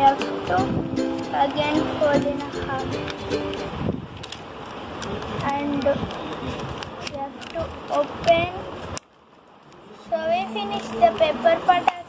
have to again fold in a half, and we have to open. So we finish the paper part.